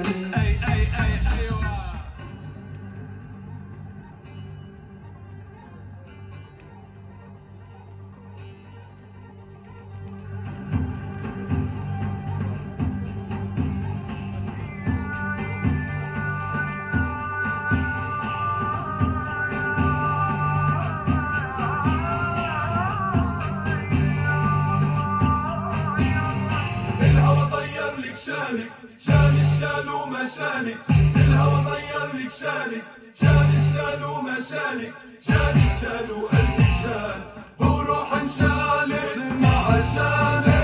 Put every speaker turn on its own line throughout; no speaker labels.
شالك شال الشال وما شالك، الهوى طير لك شالك شال الشال وما شالك، شال الشال وقلبك شال وروح انشالت مع شالك.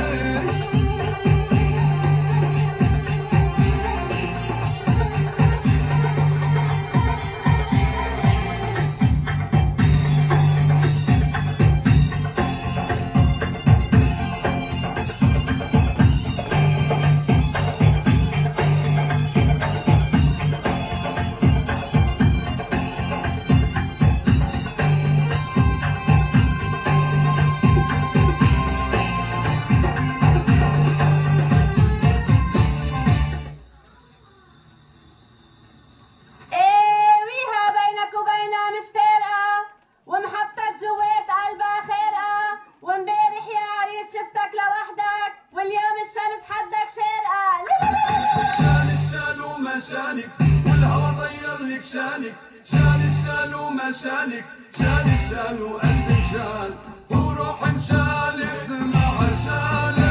شالك والهوى طير لك شالك شال الشال وما شالك، شال الشال وقلبك شال وروح انشالت مع شالك.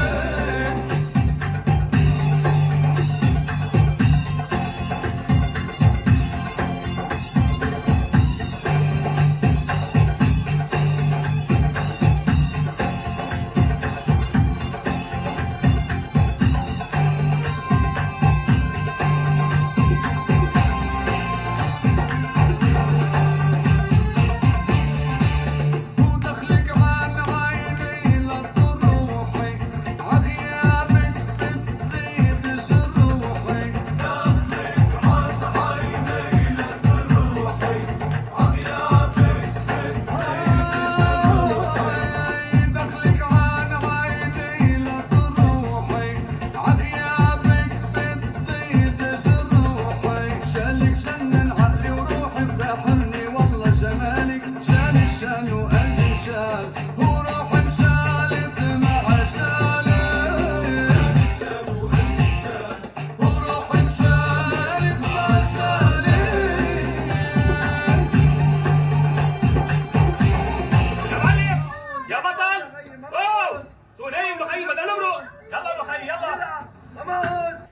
سوني ابن خيي بدل امرؤ، يلا ابن خيي يلا.